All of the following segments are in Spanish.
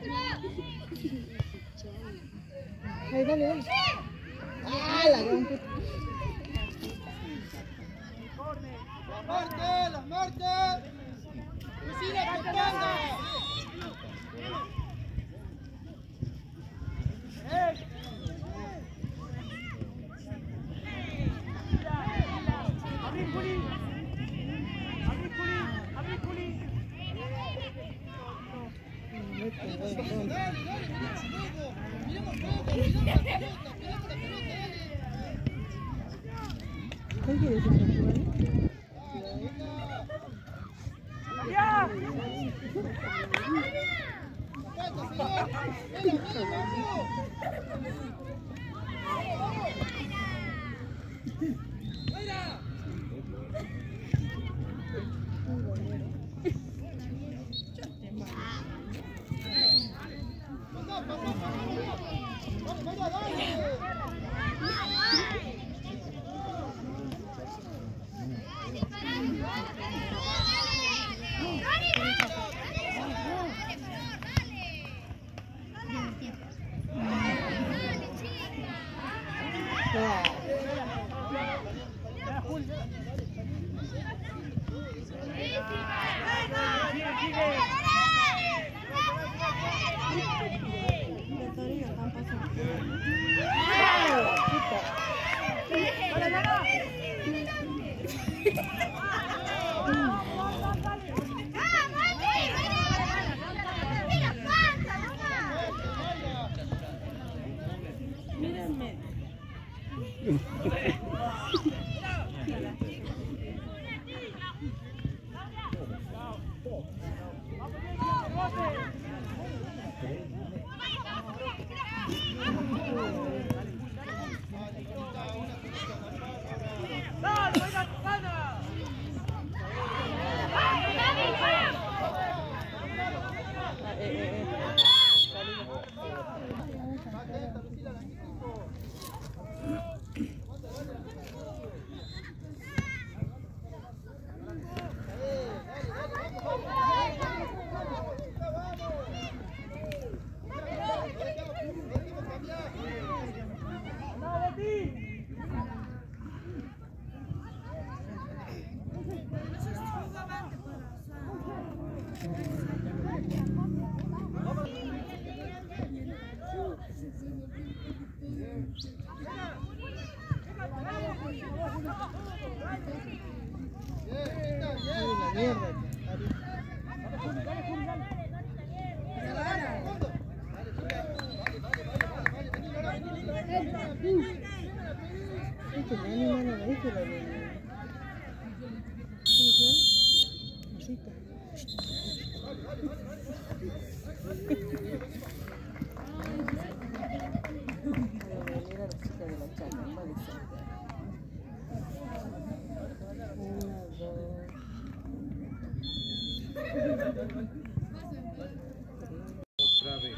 Ahí, dale, dale. ¡Ah, la gran puta! ¡La Marte! ¡Lucina, componga! ¡Abrí, Juli! ¡Abrí, Juli! ¡Abrí, Juli! ¡Dale, dale! ¡Miremos poco! ¡Miremos la pelota! ¡Miremos la pelota! ¿Qué quieres hacer? ¡Ya! ¡Falta, señor! ¡Mira, mira, vamos! ¡Mira! ¡Pasá, pasá, pasá! ¡Vamos, vamos, dale! Otra vez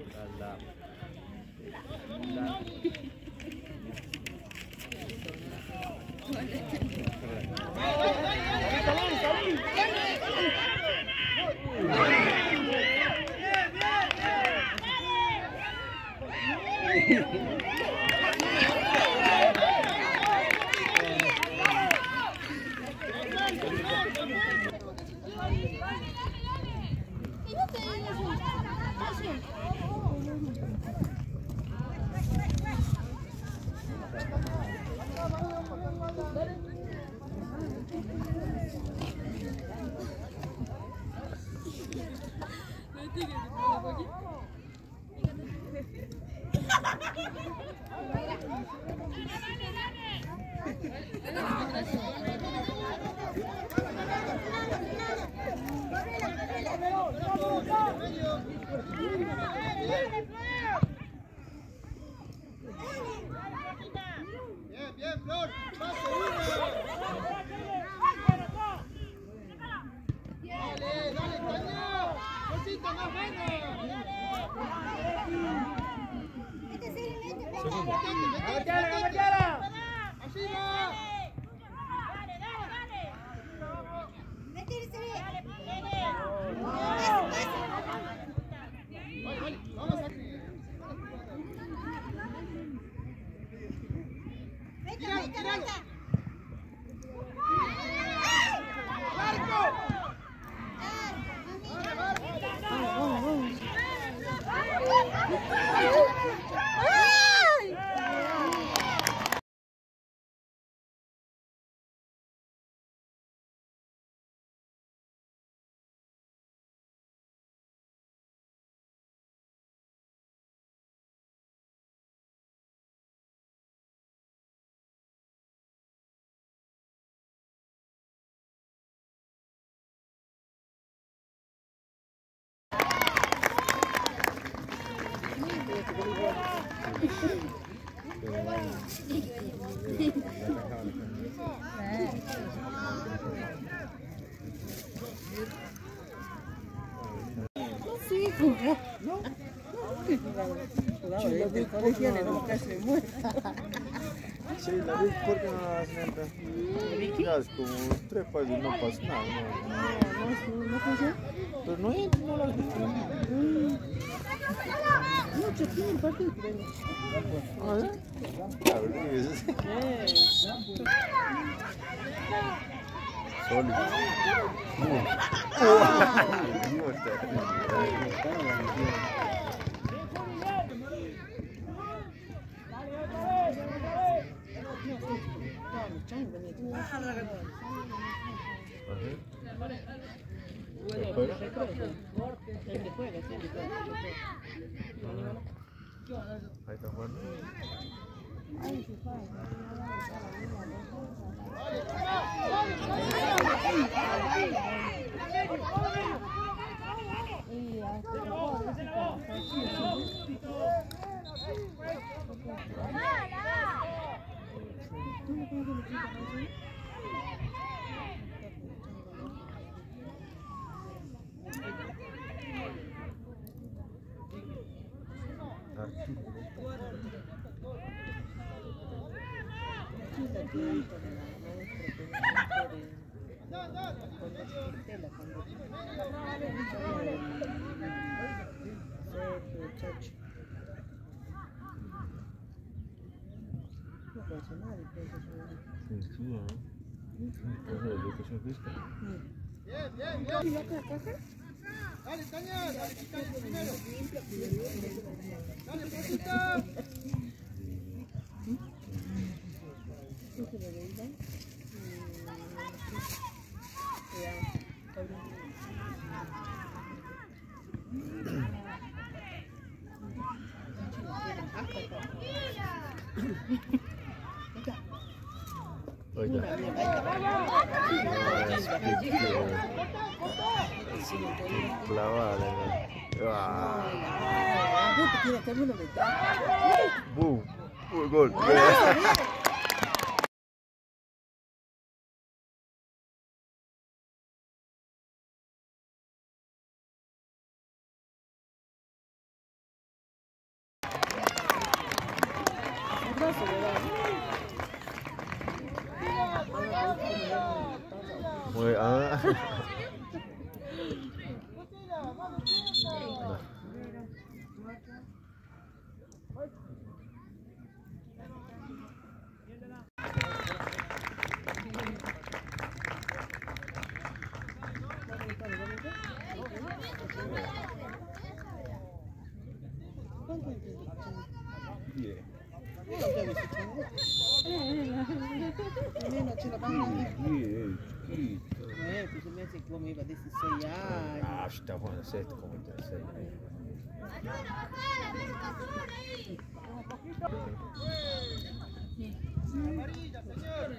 Bien, bien, Flor. Pase uno. Dale, dale, Toño. Cosita más menos. Arriba. Sí, jugaba. No. Jugaba desde el colegio, no casi muere. Sí, la vi porque no la das neta. Ya es como 3 pasos y no pasa nada. No funciona. Pero no las vi. Mucho tiempo el partido, creo. A ver. A ver, eso sí. Sólido. Ahí está jugando. Dale, Tania, dale, Tania, primero. Dale, Paquita. Clavada. Boom. Gol. Muy, acho que tá falando certo como tá certo. Amarilla, señor.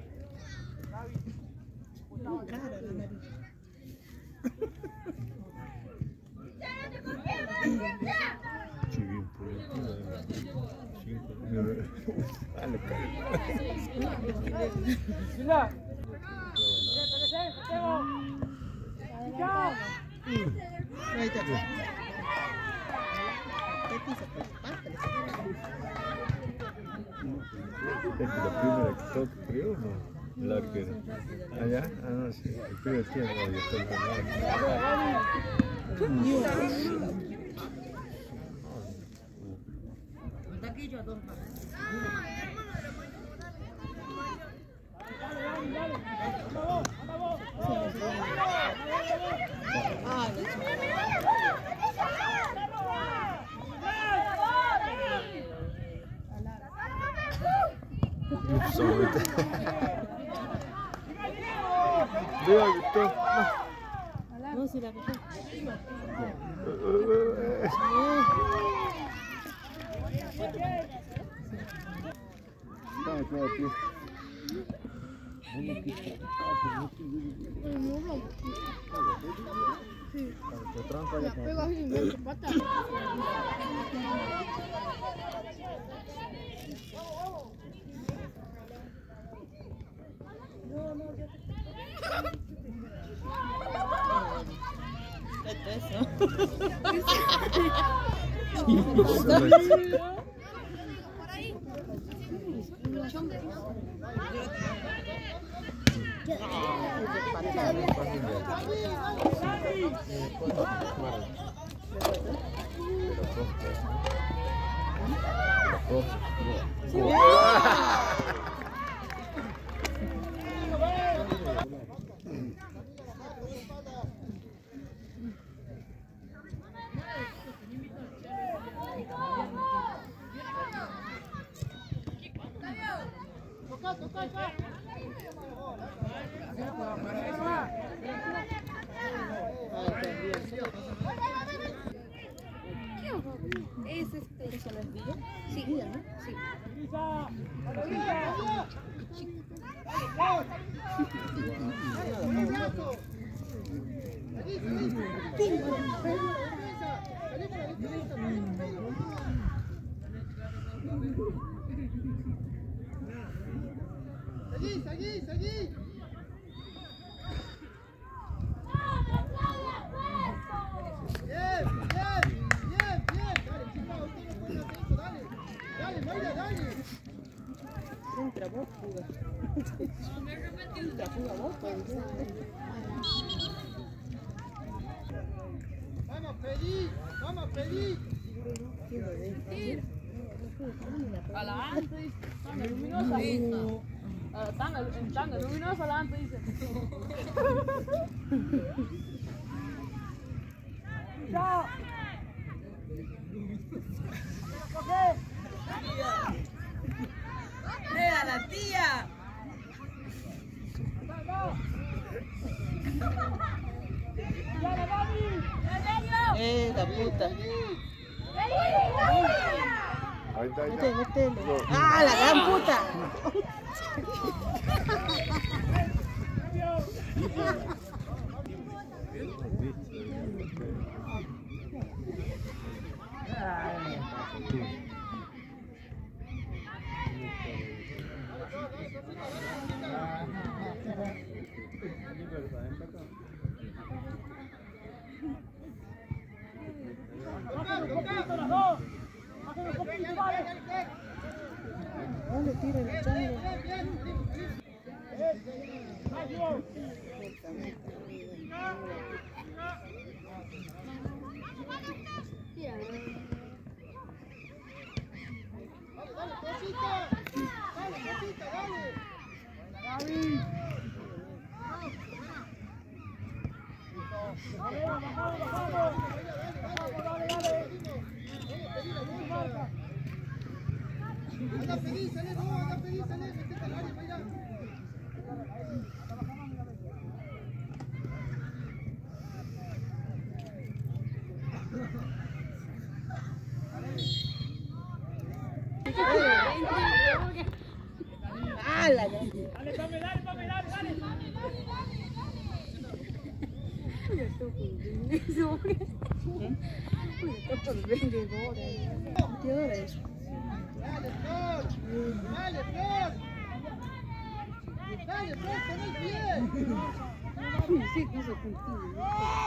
Es que la primera que toca, creo, no. El arquero. ¿Allá? Ah, no, sí. El primer tiempo yo estoy con Viva Gustavo. No, si la cogió. ¿Eso no es Villa? Sí, ¿no? Sí. Seguí. Entra vos, fuga. Entra, fuga vos, pues. Vamos, pedí. Adelante, dice. Tanga luminosa. Tanga luminosa, adelante, dice. ¡Chao! ¡Mira la tía! La puta. Ahí está, Métele. ¡Ah, la gran puta! No le tiren el chango. Anda feliz, sale, metete al área, vaya. Dale, Flor, con el pie. Sí, que eso contigo.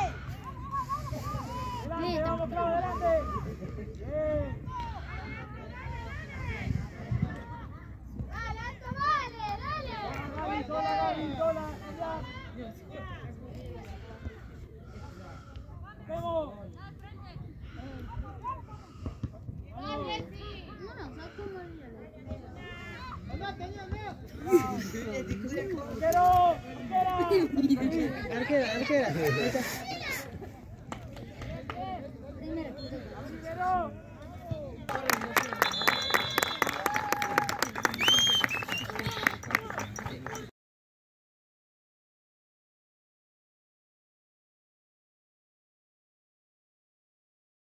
Arquera. Primero.